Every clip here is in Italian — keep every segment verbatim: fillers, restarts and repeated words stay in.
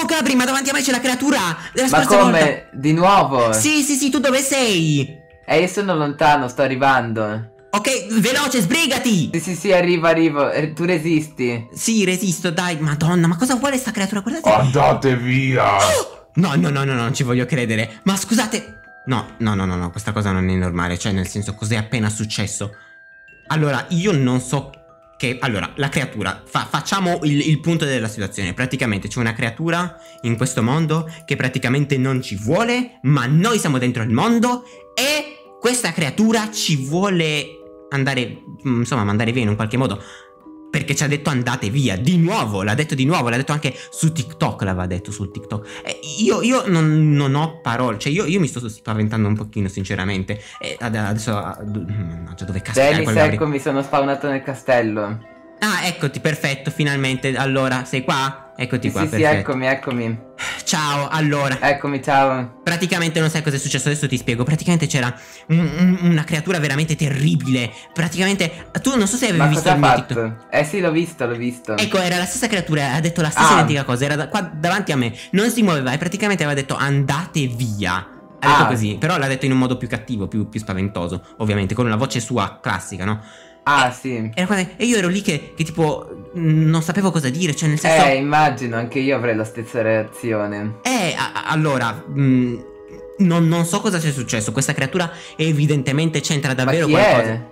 Oh Gabri, ma davanti a me c'è la creatura della Ma scorsa come? volta. Di nuovo? Sì, sì, sì, tu dove sei? Eh, io sono lontano, sto arrivando. Ok, veloce, sbrigati. Sì, sì, sì, arrivo, arrivo. Eh, tu resisti. Sì, resisto, dai, madonna, ma cosa vuole sta creatura? Guardate. Andate via. Oh! No, no, no, no, no, non ci voglio credere. Ma scusate. No, no, no, no, no, questa cosa non è normale. Cioè, nel senso, cos'è appena successo? Allora, io non so che... Allora, la creatura, fa, facciamo il, il punto della situazione. Praticamente c'è una creatura in questo mondo che praticamente non ci vuole, ma noi siamo dentro il mondo e questa creatura ci vuole andare, insomma, mandare via in un qualche modo. Perché ci ha detto andate via, di nuovo, l'ha detto di nuovo, l'ha detto anche su TikTok, l'aveva detto su TikTok. Eh, io io non, non ho parole, cioè io, io mi sto spaventando un pochino sinceramente. E adesso, mannaggia, dove cazzo è Dennis, quel ecco, mi sono spawnato nel castello. Ah, eccoti, perfetto, finalmente. Allora, sei qua? Eccoti Sì, qua, sì, sì, perfetto. eccomi, eccomi. Ciao, allora. Eccomi, ciao. Praticamente non sai cosa è successo, adesso ti spiego. Praticamente c'era un, un, una creatura veramente terribile. Praticamente, tu non so se avevi Ma visto cosa ha il mio fatto? TikTok. Eh sì, l'ho visto, l'ho visto. Ecco, era la stessa creatura, ha detto la stessa Ah. identica cosa, era da, qua davanti a me, non si muoveva e praticamente aveva detto andate via. Ha detto Ah. così, però l'ha detto in un modo più cattivo, più, più spaventoso, ovviamente, con una voce sua classica, no? Ah, e, sì. Era qua, e io ero lì che, che tipo mh, non sapevo cosa dire, cioè nel senso... Eh, immagino, anche io avrei la stessa reazione. Eh, a- a- allora, mh, non, non so cosa sia successo, questa creatura evidentemente c'entra davvero Ma chi qualcosa. è?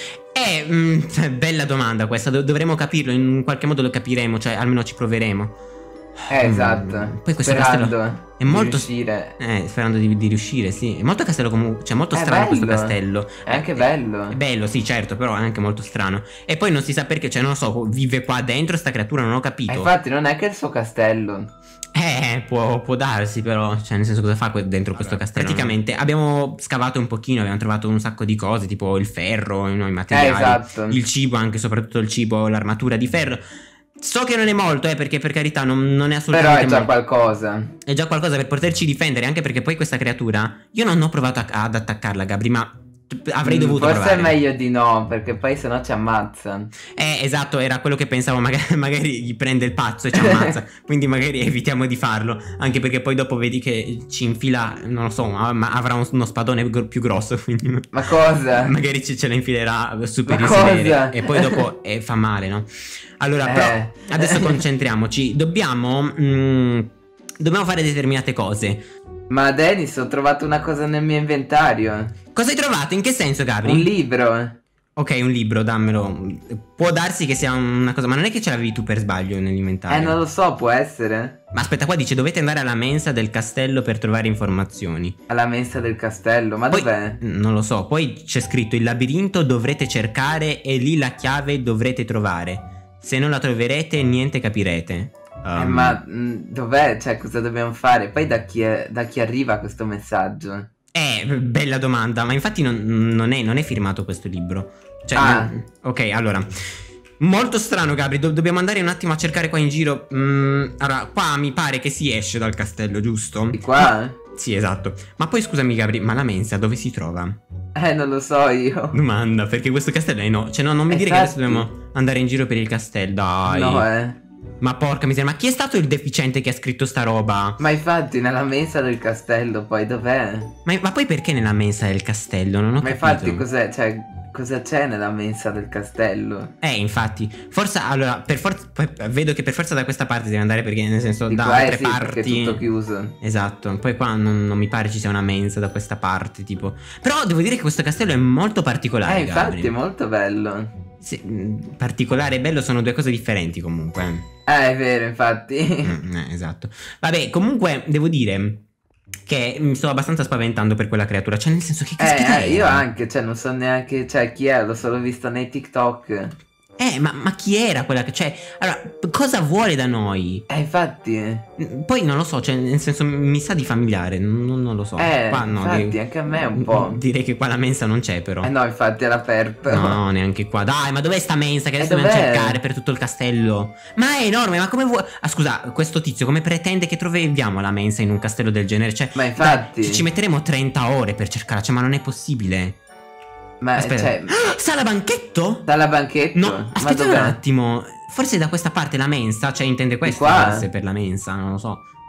Eh, mh, bella domanda questa, dov- dovremo capirlo, in qualche modo lo capiremo, cioè almeno ci proveremo. Eh, Mm, esatto. Poi questo Sperando castello è di molto riuscire. Eh, sperando di, di riuscire, sì. È molto castello comunque, cioè molto È strano questo bello. castello. È anche Eh, bello. È bello, sì, certo, però è anche molto strano. E poi non si sa perché, cioè non lo so, vive qua dentro sta creatura, non ho capito. Eh, infatti non è che il suo castello. Eh, può, può darsi però, cioè nel senso cosa fa que- dentro questo castello? Praticamente abbiamo scavato un pochino, abbiamo trovato un sacco di cose, tipo il ferro, no, i materiali, Eh, esatto. il cibo, anche soprattutto il cibo, l'armatura di ferro. So che non è molto, eh, perché per carità non, non è Però assolutamente è già molto. qualcosa. È già qualcosa per poterci difendere, anche perché poi questa creatura, io non ho provato a- ad attaccarla, Gabri, ma avrei Mm, dovuto Forse provare. è meglio di no, perché poi sennò ci ammazza. Eh, esatto, era quello che pensavo, magari, magari gli prende il pazzo e ci ammazza, quindi magari evitiamo di farlo, anche perché poi dopo vedi che ci infila, non lo so, ma ma avrà un- uno spadone gr- più grosso, quindi Ma cosa? magari ce, ce la infilerà su per Ma il sedere cosa? e poi dopo eh, fa male, no? Allora, Eh. però, adesso concentriamoci, dobbiamo, mm, dobbiamo fare determinate cose. Ma Dennis, ho trovato una cosa nel mio inventario. Cosa hai trovato? In che senso, Gabri? Un libro. Ok, un libro, dammelo. Può darsi che sia una cosa, ma non è che ce l'avevi tu per sbaglio nell'inventario? Eh, non lo so, può essere. Ma aspetta, qua dice dovete andare alla mensa del castello per trovare informazioni. Alla mensa del castello, ma Poi, dov'è? non lo so, poi c'è scritto il labirinto dovrete cercare e lì la chiave dovrete trovare. Se non la troverete niente capirete. Eh, Um, ma mh, dov'è? Cioè, cosa dobbiamo fare? Poi da chi, è- da chi arriva questo messaggio? Eh, bella domanda, ma infatti non, non è, non è firmato questo libro. Cioè, Ah. non- ok, allora. Molto strano, Gabri. do- dobbiamo andare un attimo a cercare qua in giro. Mm, allora, qua mi pare che si esce dal castello, giusto? Di qua? Sì, esatto. Ma poi scusami, Gabri, ma la mensa dove si trova? Eh, non lo so io. Domanda, perché questo castello è no. Cioè, no, non mi dire che adesso Infatti. dobbiamo andare in giro per il castello. Dai. No, eh. Ma porca miseria, ma chi è stato il deficiente che ha scritto sta roba? Ma infatti, nella mensa del castello, poi dov'è? Ma, ma poi perché nella mensa del castello? Non ho Ma capito. infatti, cos'è? Cioè, cosa c'è nella mensa del castello? Eh, infatti, forse allora, per forza, poi vedo che per forza da questa parte devi andare perché nel senso Di da qua eh altre sì, perché parti. è tutto chiuso. Esatto, poi qua non, non mi pare ci sia una mensa da questa parte, tipo. Però devo dire che questo castello è molto particolare, Eh, infatti, Gabri. è molto bello. Sì, mh, particolare e bello sono due cose differenti comunque. Eh, è vero, infatti. Mm, eh, esatto. Vabbè, comunque devo dire che mi sto abbastanza spaventando per quella creatura. Cioè, nel senso che caspita Eh, eh, io era? anche, cioè, non so neanche, cioè, chi è, l'ho solo visto nei TikTok. Eh, ma, ma chi era quella che... Cioè, allora, cosa vuole da noi? Eh, infatti. Mm, Poi non lo so, cioè, nel senso mi sa di familiare, non, non lo so. Eh, Qua no, infatti, di- anche a me un po'. Direi che qua la mensa non c'è però. Eh no, infatti, era aperto. No, neanche qua. Dai, ma dov'è sta mensa che adesso Eh, dobbiamo dov'è? cercare per tutto il castello? Ma è enorme, ma come vuoi... Ah, scusa, questo tizio come pretende che troviamo la mensa in un castello del genere? Cioè, Ma infatti. dai, ci metteremo trenta ore per cercarla, cioè, ma non è possibile. Ma, Aspetta. cioè, Ah, sala banchetto? dalla banchetto? No, Ma aspetta un dov'è? attimo. Forse da questa parte la mensa, cioè intende questo qua? forse per la mensa, non lo so.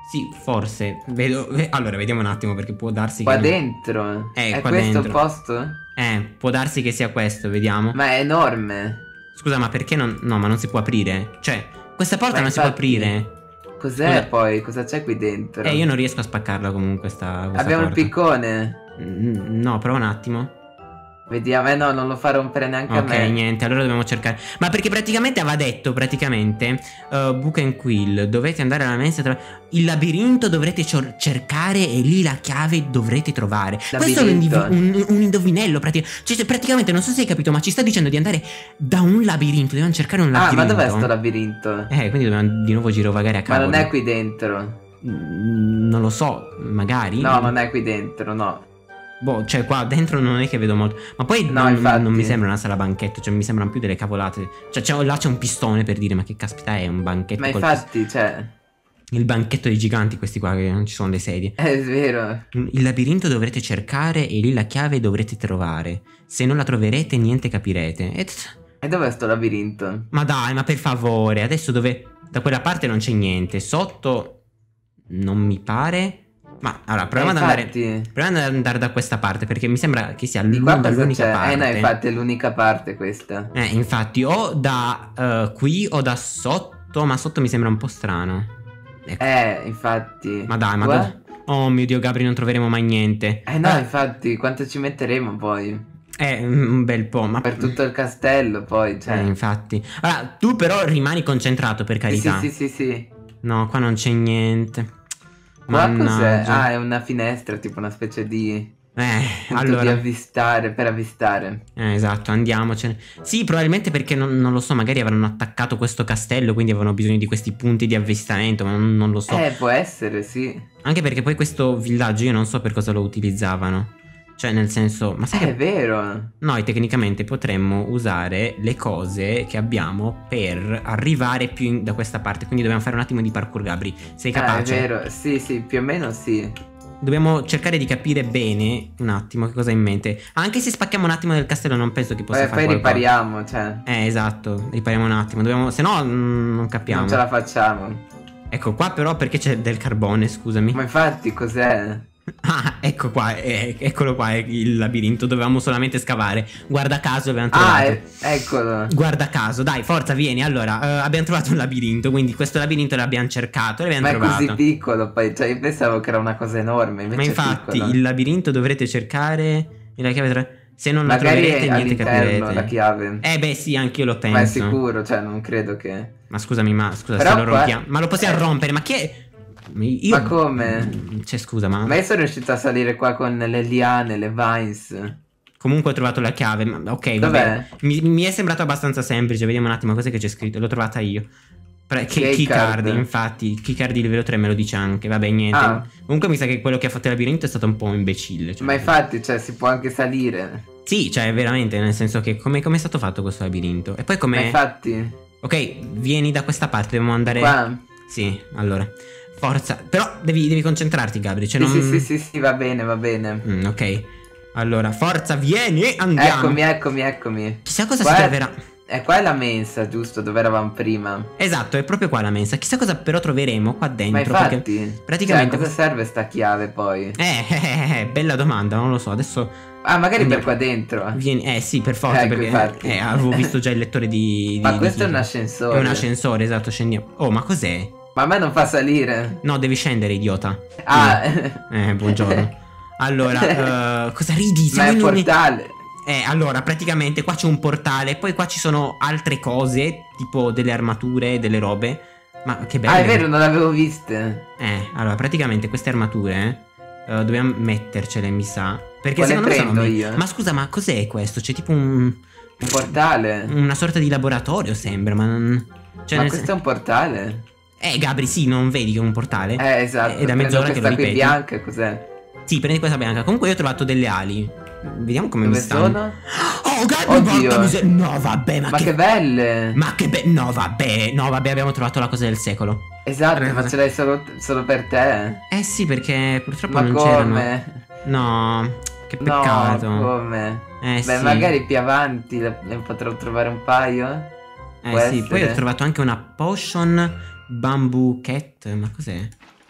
Sì, forse. Vedo... Allora, vediamo un attimo perché può darsi Qua che... dentro? Eh, È qua questo il dentro. posto? Eh, può darsi che sia questo, vediamo. Ma è enorme. Scusa, ma perché non... No, ma non si può aprire. Cioè, questa porta Ma non si può infatti, aprire. Cos'è Scusa. poi? Cosa c'è qui dentro? Eh, io non riesco a spaccarla comunque sta, questa Abbiamo porta. il piccone. Mm, No, prova un attimo. Vediamo, eh no, non lo fa rompere neanche a Ok, me. niente, allora dobbiamo cercare. Ma perché praticamente aveva detto, praticamente, uh, Book and Quill, dovete andare alla mensa, tra... il labirinto dovrete cer- cercare e lì la chiave dovrete trovare. Questo è un, Labirinto. indivi- un, un indovinello, praticamente. Cioè, praticamente, non so se hai capito, ma ci sta dicendo di andare da un labirinto, dobbiamo cercare un Ah, labirinto. ma dov'è sto labirinto? Eh, quindi dobbiamo di nuovo girovagare a Ma cavolo. non è qui dentro. Mm, Non lo so, magari. No, non è qui dentro, no. Boh, cioè qua dentro non è che vedo molto. Ma poi No, non, infatti. non mi sembra una sala banchetto, cioè mi sembrano più delle cavolate. Cioè c'è- là c'è un pistone per dire, ma che caspita è un banchetto Ma col infatti, cioè, pis- il banchetto dei giganti questi qua, che non ci sono le sedie. è vero. Il labirinto dovrete cercare e lì la chiave dovrete trovare. Se non la troverete niente capirete. E t- E dov'è sto labirinto? Ma dai, ma per favore, adesso dove... Da quella parte non c'è niente, sotto non mi pare... Ma allora, proviamo Eh, ad andare... infatti, Proviamo ad andare da questa parte perché mi sembra che sia di qua l'un- cosa l'unica c'è? parte. Eh no, infatti è l'unica parte questa. Eh, infatti, o da eh, qui o da sotto, ma sotto mi sembra un po' strano. Ecco. Eh, infatti. Ma dai, ma Qua? dove- Oh mio Dio, Gabri, non troveremo mai niente. Eh no, Eh, infatti, quanto ci metteremo poi? eh, un bel po', ma... Per tutto il castello poi, Eh, cioè. infatti. Allora, tu però rimani concentrato, per Sì, carità. sì, sì, sì, sì. No, qua non c'è niente. Qua cos'è? Mannaggia. Ah, è una finestra, tipo una specie di Eh, punto di allora... avvistare, per avvistare. Eh, esatto, andiamocene. Sì, probabilmente perché non, non lo so, magari avranno attaccato questo castello, quindi avevano bisogno di questi punti di avvistamento, ma non, non lo so. Eh, può essere, sì. Anche perché poi questo villaggio io non so per cosa lo utilizzavano. Cioè, nel senso, ma sai Eh, che è vero. noi tecnicamente potremmo usare le cose che abbiamo per arrivare più in- da questa parte. Quindi dobbiamo fare un attimo di parkour, Gabri. Sei Ah, è capace? vero. Sì, sì, più o meno sì. Dobbiamo cercare di capire bene un attimo che cosa hai in mente. Anche se spacchiamo un attimo del castello, non penso che possa Poi, fare poi qualcosa. ripariamo, cioè. Eh, esatto, ripariamo un attimo. Dobbiamo... Se no, mm, non capiamo. Non ce la facciamo. Ecco qua, però, perché c'è del carbone, scusami. Ma infatti, cos'è? Ah, ecco qua, eh, eccolo qua, è il labirinto. Dovevamo solamente scavare. Guarda caso abbiamo Ah, trovato. è- eccolo. Guarda caso, dai, forza, vieni. Allora, eh, abbiamo trovato un labirinto. Quindi questo labirinto l'abbiamo cercato. L'abbiamo Ma è trovato. così piccolo, poi. Cioè, io pensavo che era una cosa enorme. Invece Ma è infatti, piccolo. il labirinto dovrete cercare. E la chiave tra... Se non la Magari troverete, è niente all'interno capirete. la chiave. Eh, beh, sì, anche io lo penso. Ma è sicuro, cioè, non credo che. Ma scusami, ma scusa, Però se lo qua- rompiamo. Ma lo possiamo eh. rompere? Ma chi è? Io... Ma come? Cioè, scusa, ma. Ma io sono riuscito a salire qua con le liane, le vines. Comunque ho trovato la chiave. Ma... Ok, vabbè. Dov'è? Mi, mi è sembrato abbastanza semplice. Vediamo un attimo cos'è che c'è scritto. L'ho trovata io. Pre- che, Key keycard, card. infatti. Keycard di livello tre me lo dice anche. Vabbè, niente. Ah. Comunque mi sa che quello che ha fatto il labirinto è stato un po' imbecille. Cioè... Ma infatti, cioè, si può anche salire. Sì, cioè, veramente. Nel senso che come è stato fatto questo labirinto? E poi Ma come. infatti, Ok, vieni da questa parte. Dobbiamo andare. qua. Sì, allora. Forza. Però devi, devi concentrarti, Gabri. Cioè, Sì, non... sì, sì, sì, sì, va bene, va bene. Mm, ok. Allora, forza, vieni e andiamo. Eccomi, eccomi, eccomi. Chissà cosa Qua si è- troverà. E qua è la mensa, giusto? Dove eravamo prima. Esatto, è proprio qua la mensa. Chissà cosa però troveremo qua Ma dentro. infatti, perché praticamente. cioè, cosa serve sta chiave poi? Eh, eh, eh, eh, bella domanda, non lo so. Adesso Ah, magari Andiamo. per qua dentro. vieni. Eh sì, per forza, Ecco, perché infatti. eh, avevo visto già il lettore di. di Ma di questo è un Kika. ascensore. È un ascensore, esatto, scendiamo. Oh, ma cos'è? Ma a me non fa salire. No, devi scendere, idiota. Ah, Eh, buongiorno. Allora, eh, cosa ridi? ma Siamo è in un un. portale. Eh, allora, praticamente qua c'è un portale, poi qua ci sono altre cose, tipo delle armature, delle robe. Ma che bello. Ah, è vero, non l'avevo viste. Eh, allora, praticamente queste armature eh, dobbiamo mettercele, mi sa. Perché Quale secondo me sono prendo me- io? Ma scusa, ma cos'è questo? C'è tipo un Un portale. una sorta di laboratorio, sembra, ma non. Cioè, Ma nel questo sen- è un portale? Eh, Gabri, sì, non vedi che è un portale? Eh, esatto. È da Prendo mezz'ora che lo questa qui ripeti. bianca, cos'è? Sì, prendi questa bianca. Comunque io ho trovato delle ali. Vediamo come Dove mi stanno. sono? Oh, Gabri, Oddio. porca miseria. No, vabbè, ma, Ma che. che belle. Ma che be... No, vabbè. No, vabbè, abbiamo trovato la cosa del secolo. Esatto, Eh, ma ce l'hai solo, solo per te? Eh sì, perché purtroppo Ma non c'erano. come? No, che No, peccato. come? Eh Beh, sì. magari più avanti ne ne potrò trovare un paio. Eh può sì, poi ho essere. trovato anche una potion bamboo cat. Ma cos'è?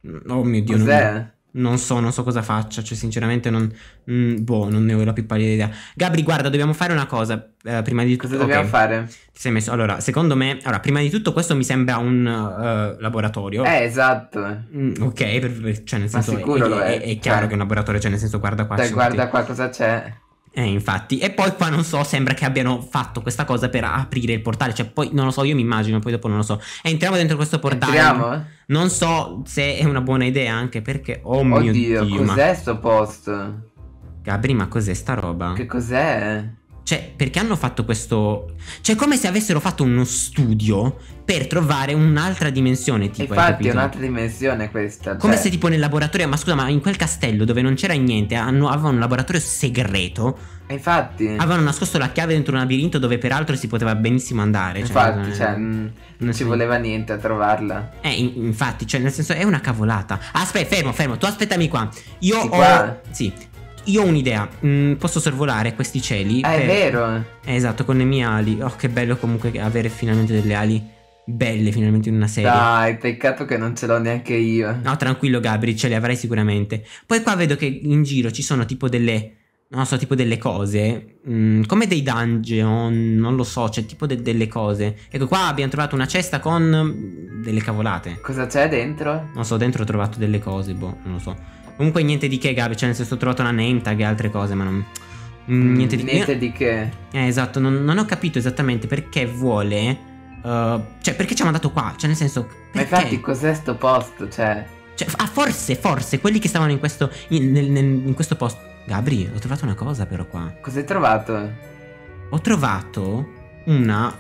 Oh mio Dio, non, Cos'è? non so, non so cosa faccia. Cioè, sinceramente, non. mm, boh, non ne ho la più pallida idea. Gabri, guarda, dobbiamo fare una cosa. eh, prima di tutto. Cosa dobbiamo ok, fare? Ti sei messo. Allora, secondo me. Allora, prima di tutto, questo mi sembra un eh, laboratorio. Eh, esatto. Mm, ok, per- per- cioè, nel Ma senso. sicuro è, lo è, è- è chiaro cioè. che è un laboratorio, cioè, nel senso, guarda qua. ci Dai, sono guarda tutti- qua cosa c'è. Eh, infatti. E poi qua non so, sembra che abbiano fatto questa cosa per aprire il portale. Cioè, poi non lo so, io mi immagino, poi dopo non lo so. Entriamo dentro questo portale. Entriamo? Non so se è una buona idea, anche perché. Oh mio Oddio, Dio, ma. cos'è sto posto? Gabri, ma cos'è sta roba? Che cos'è? Cioè, perché hanno fatto questo. Cioè, come se avessero fatto uno studio per trovare un'altra dimensione, tipo. hai Infatti è capito? un'altra dimensione questa. Come cioè. se tipo nel laboratorio. Ma scusa, ma in quel castello dove non c'era niente, hanno, avevano un laboratorio segreto. E infatti. Avevano nascosto la chiave dentro un labirinto dove peraltro si poteva benissimo andare. Cioè, Infatti, eh, cioè, mh, non ci so. voleva niente a trovarla. Eh, in- infatti, cioè, nel senso, è una cavolata. Aspetta, fermo, fermo, tu aspettami qua. Io Sì, ho. qua? Sì. Io ho un'idea. Mm, posso sorvolare questi cieli. Ah, è per- vero. Eh, esatto, con le mie ali. Oh, che bello comunque avere finalmente delle ali belle, finalmente in una serie. Dai, peccato che non ce l'ho neanche io. No, tranquillo, Gabri, ce le avrai sicuramente. Poi qua vedo che in giro ci sono tipo delle. Non so, tipo delle cose. mm, come dei dungeon. Non lo so, c'è tipo de- delle cose. Ecco, qua abbiamo trovato una cesta con mm, delle cavolate. Cosa c'è dentro? Non so, dentro ho trovato delle cose, boh, non lo so. Comunque niente di che, Gabri, cioè nel senso ho trovato una name tag e altre cose, ma non. mm, niente di che. Niente di che. Eh, esatto, non, non ho capito esattamente perché vuole. uh, cioè, perché ci ha mandato qua? Cioè, nel senso. Ma Perché? infatti cos'è sto posto? Cioè. Cioè, ah, forse, forse, quelli che stavano in questo. In, nel- nel- in questo posto. Gabri, ho trovato una cosa, però, qua. Cosa hai trovato? Ho trovato una.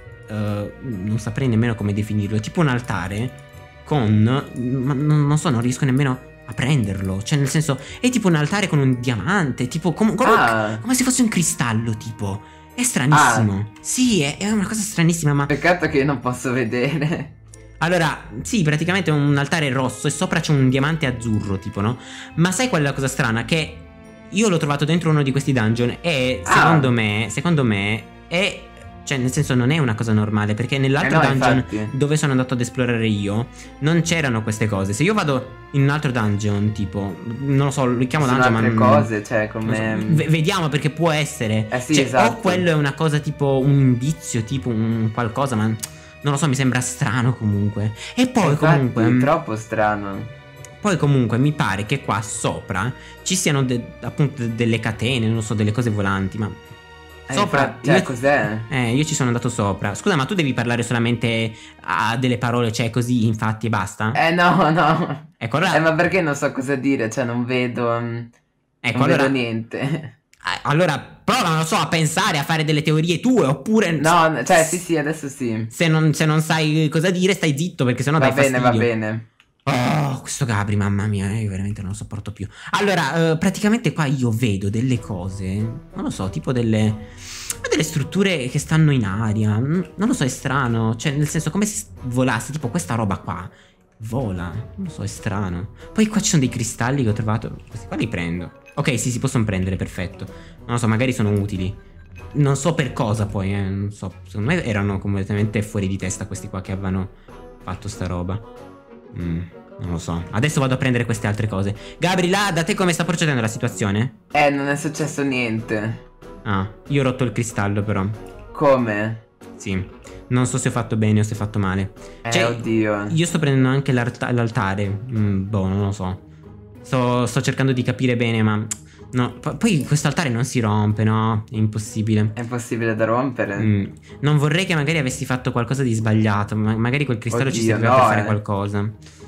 uh, non saprei nemmeno come definirlo. Tipo un altare. Con. Ma non, non so, non riesco nemmeno a prenderlo. Cioè, nel senso. È tipo un altare con un diamante. Tipo. com- come, Ah. come se fosse un cristallo, tipo. È stranissimo. Sì, è, è una cosa stranissima, ma. Peccato che io non posso vedere. Allora, sì, praticamente è un altare rosso e sopra c'è un diamante azzurro, tipo, no? Ma sai qual è la cosa strana? Che io l'ho trovato dentro uno di questi dungeon e Ah. secondo me, secondo me è. Cioè, nel senso, non è una cosa normale, perché nell'altro Eh no, dungeon infatti. dove sono andato ad esplorare io non c'erano queste cose. Se io vado in un altro dungeon, tipo, non lo so, lo chiamo Ci sono dungeon, altre ma non- cose, cioè non so. come. V- vediamo perché può essere. Eh sì, Cioè, esatto. o quello è una cosa tipo un indizio, tipo un qualcosa, ma non lo so, mi sembra strano comunque. E poi Infatti, comunque. è mm, troppo strano. Poi comunque mi pare che qua sopra ci siano de- appunto de- delle catene, non lo so, delle cose volanti, ma. Eh, Sopra. infatti, cioè, io- cos'è? Eh, io ci sono andato sopra. Scusa, ma tu devi parlare solamente a delle parole, cioè così, infatti, e basta? Eh no, no. Ecco, allora. Eh, ma perché non so cosa dire? Cioè, non vedo. mm, ecco, non allora. vedo niente. eh, Allora, prova, non lo so, a pensare, a fare delle teorie tue, oppure. No, no, cioè, sì, sì, adesso sì. Se non, se non sai cosa dire, stai zitto, perché sennò Va dai bene, fastidio. va bene. Oh, questo Gabri, mamma mia, io veramente non lo sopporto più. Allora, eh, praticamente qua io vedo delle cose, non lo so, tipo delle. Delle strutture che stanno in aria. Mm, Non lo so, è strano. Cioè, nel senso, come se volasse, tipo questa roba qua. Vola. Non lo so, è strano. Poi qua ci sono dei cristalli che ho trovato. Questi qua li prendo. Ok, sì, si possono prendere, perfetto. Non lo so, magari sono utili. Non so per cosa poi, eh. Non so. Secondo me erano completamente fuori di testa questi qua che avevano fatto sta roba. Mm, non lo so. Adesso vado a prendere queste altre cose. Gabri, là, da te come sta procedendo la situazione? Eh, non è successo niente. Ah, io ho rotto il cristallo però. Come? Sì. Non so se ho fatto bene o se ho fatto male. Eh, Cioè, oddio. io sto prendendo anche l'alta- l'altare. Mm, boh, non lo so. Sto, sto cercando di capire bene, ma. No, p- poi questo altare non si rompe, no? È impossibile. È impossibile da rompere. Mm, Non vorrei che magari avessi fatto qualcosa di sbagliato. Ma magari quel cristallo ci Oddio, serviva no, per fare eh. qualcosa.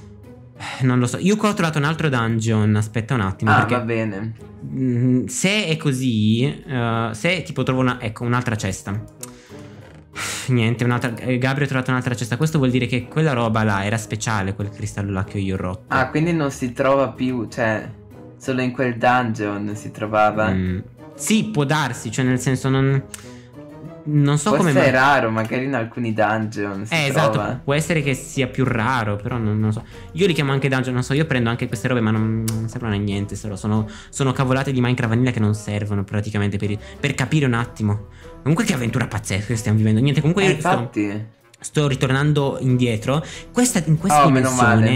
Eh, Non lo so. Io qua ho trovato un altro dungeon. Aspetta un attimo. Ah, perché. va bene. Mm, Se è così, eh, se tipo trovo una, ecco, un'altra cesta. Niente, un'altra. eh, Gabri ha trovato un'altra cesta. Questo vuol dire che quella roba là era speciale, quel cristallo là che io ho rotto. Ah, quindi non si trova più, cioè, solo in quel dungeon si trovava. Mm, Sì, può darsi, cioè nel senso non. Non so Forse come mai. è raro, magari in alcuni dungeon si Eh, esatto, trova. può essere che sia più raro, però non, non so. Io li chiamo anche dungeon, non so, io prendo anche queste robe, ma non, non servono a niente. Solo sono, sono cavolate di Minecraft Vanilla che non servono praticamente per, per capire un attimo. Comunque che avventura pazzesca che stiamo vivendo. Niente, comunque Eh, io sto, infatti. sto ritornando indietro. Questa, in questa Oh, meno dimensione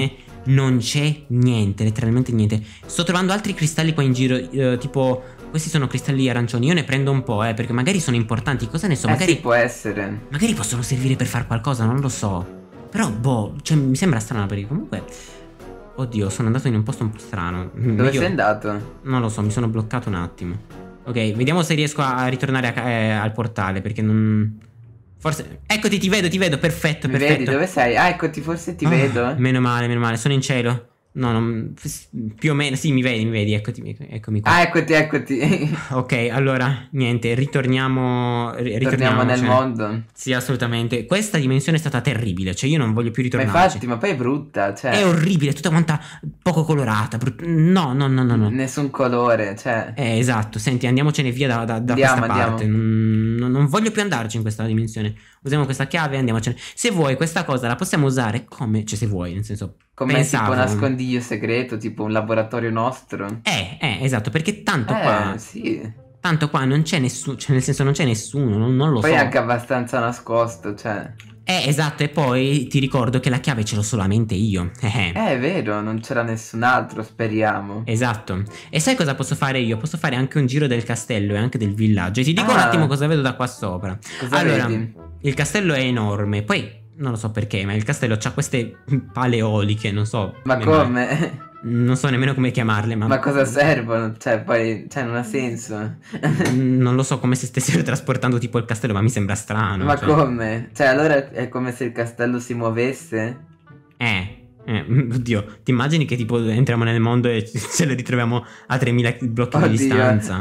non c'è niente, letteralmente niente. Sto trovando altri cristalli qua in giro, eh, tipo questi sono cristalli arancioni. Io ne prendo un po', eh, perché magari sono importanti. Cosa ne so, Eh magari sì, può essere. magari possono servire per fare qualcosa, non lo so. Però boh, cioè mi sembra strano perché comunque oddio, sono andato in un posto un po' strano. Dove Io sei andato? non lo so, mi sono bloccato un attimo. Ok, vediamo se riesco a ritornare a ca- eh, al portale, perché non... Forse... Eccoti, ti vedo, ti vedo, perfetto, Mi perfetto. vedi? Dove sei? Ah, eccoti, forse ti Ah, vedo. Meno male, meno male, sono in cielo. No, non... più o meno, sì, mi vedi, mi vedi, eccoti, eccomi qua. Ah, eccoti, eccoti. Ok, allora, niente, ritorniamo... ri- Torniamo nel cioè- mondo. Sì, assolutamente. Questa dimensione è stata terribile, cioè io non voglio più Ma ritornarci. infatti, ma poi è brutta, cioè. È orribile, tutta quanta poco colorata. brut- No, no, no, no, no. Nessun colore, cioè. Eh, esatto, senti, andiamocene via da, da- da Andiamo, questa andiamo. parte. Non, non- non voglio più andarci in questa dimensione. Usiamo questa chiave e andiamocene. Se vuoi, questa cosa la possiamo usare come... Cioè, se vuoi, nel senso... Come pensavo... tipo nascondiglio segreto, tipo un laboratorio nostro. Eh, eh, esatto, perché tanto Eh, qua... sì. Tanto qua non c'è nessuno... Cioè, nel senso, non c'è nessuno, non, non lo Poi so. è anche abbastanza nascosto, cioè. Eh, esatto, e poi ti ricordo che la chiave ce l'ho solamente io. Eh, Eh, è vero, non c'era nessun altro, speriamo. Esatto. E sai cosa posso fare io? Posso fare anche un giro del castello e anche del villaggio. E ti dico un Ah. attimo cosa vedo da qua sopra. Cosa Allora, vedi? il castello è enorme. Poi, non lo so perché, ma il castello ha queste pale eoliche, non so. Ma come mai. come? Non so nemmeno come chiamarle, ma... Ma cosa servono? Cioè, poi, cioè, non ha senso. Non lo so, come se stessero trasportando tipo il castello, ma mi sembra strano. Ma cioè. come? Cioè, allora è come se il castello si muovesse? Eh, eh, oddio, ti immagini che tipo entriamo nel mondo e ce lo ritroviamo a tremila blocchi di Oddio. distanza?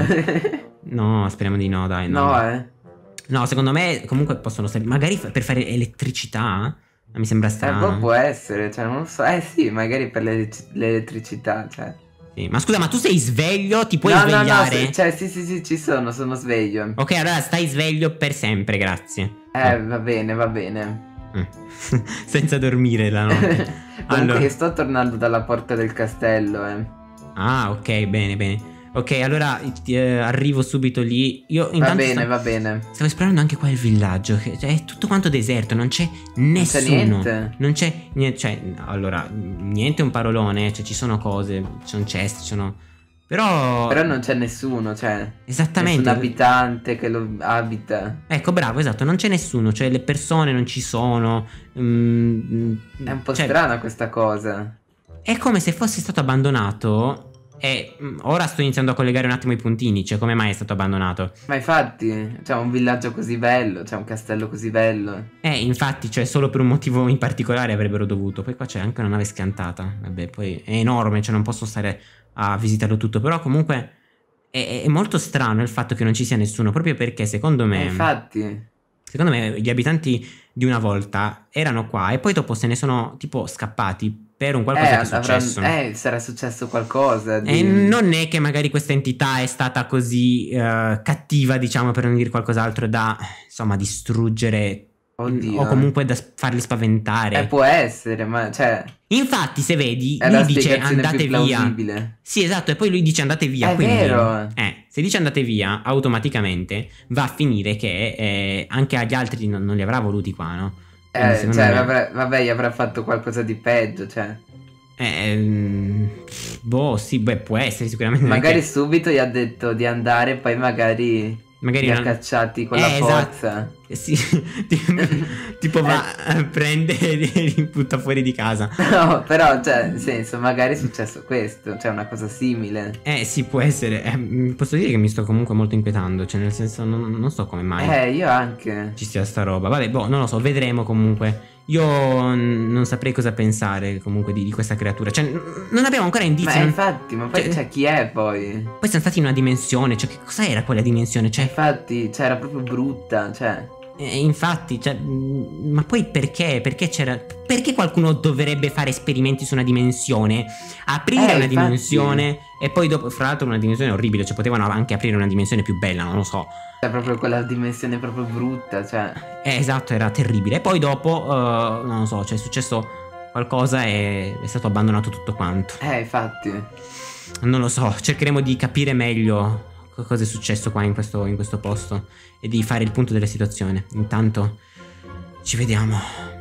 No, speriamo di no, dai. No, No, eh. No, secondo me comunque possono servire. Magari fa- per fare elettricità? Ma mi sembra Eh, boh, strano. può essere, cioè, non lo so. Eh sì, magari per l'elec- l'elettricità, cioè. Sì. Ma scusa, ma tu sei sveglio? Ti puoi no, no, no, svegliare? se- cioè, sì, sì, sì, ci sono, sono sveglio. Ok, allora stai sveglio per sempre, grazie. Eh, va bene, va bene. Mm. Senza dormire la notte. Comunque Allora. io sto tornando dalla porta del castello, eh. Ah, ok, bene, bene. Ok, allora eh, arrivo subito lì. Io Va intanto bene, sto- va bene. stavo esplorando anche qua il villaggio. Che cioè, è tutto quanto deserto, non c'è nessuno. niente? Non c'è niente. Cioè, allora, niente è un parolone. Cioè, ci sono cose, ci sono cesti, ci sono. Però. Però non c'è nessuno, cioè. Esattamente. Nessun abitante che lo abita. Ecco, bravo, esatto, non c'è nessuno. Cioè, le persone non ci sono. mm, È un po' cioè, strana questa cosa. È come se fosse stato abbandonato. E mm, ora sto iniziando a collegare un attimo i puntini. Cioè, come mai è stato abbandonato? Ma infatti, c'è un villaggio così bello, c'è un castello così bello. Eh, infatti, cioè, solo per un motivo in particolare avrebbero dovuto. Poi qua c'è anche una nave schiantata. Vabbè, poi è enorme, cioè non posso stare a visitarlo tutto. Però comunque è, è molto strano il fatto che non ci sia nessuno. Proprio perché secondo Eh, me, infatti. secondo me gli abitanti di una volta erano qua e poi dopo se ne sono tipo scappati per un qualcosa Eh, che è avranno- successo. eh, sarà successo qualcosa di... E non è che magari questa entità è stata così eh, cattiva, diciamo, per non dire qualcos'altro, da insomma distruggere Oddio. o comunque da s- farli spaventare. Eh, può essere, ma cioè... Infatti, se vedi, È lui la dice spiegazione andate più via. plausibile. Sì, esatto, e poi lui dice andate via. È quindi, vero. eh, se dice andate via, automaticamente va a finire che eh, anche agli altri non, non li avrà voluti qua, no? Quindi, Eh, secondo cioè, me- vabbè, vabbè, gli avrà fatto qualcosa di peggio, cioè... Eh, mm, boh, sì, beh, può essere sicuramente. Magari perché subito gli ha detto di andare, poi magari magari li ha non- cacciati con Eh, la esatto. forza. Eh, sì, tipo, tipo va, eh, prende e li butta fuori di casa. No, però, cioè, nel senso, magari è successo questo, cioè una cosa simile. Eh sì, può essere. Eh, mm, posso dire che mi sto comunque molto inquietando. Cioè, nel senso, non, non so come mai Eh, io anche. ci sia sta roba. Vabbè, boh, non lo so, vedremo comunque. Io mm, non saprei cosa pensare comunque di, di questa creatura. Cioè, n- non abbiamo ancora indizi. Ma non- infatti, ma poi, cioè- cioè, chi è poi? Poi siamo stati in una dimensione. Cioè, che cosa era quella dimensione? Cioè, Infatti, cioè, era proprio brutta, cioè... eh, infatti, cioè, mm, ma poi perché? Perché c'era. Perché qualcuno dovrebbe fare esperimenti su una dimensione? Aprire Eh, una infatti. dimensione e poi dopo, fra l'altro, una dimensione orribile. Cioè, potevano anche aprire una dimensione più bella, non lo so. Cioè, proprio quella dimensione proprio brutta, cioè... Eh, esatto, era terribile. E poi dopo, eh, non lo so, cioè è successo qualcosa e è stato abbandonato tutto quanto. Eh, infatti. Non lo so, cercheremo di capire meglio co- cosa è successo qua in questo, in questo posto e di fare il punto della situazione. Intanto ci vediamo.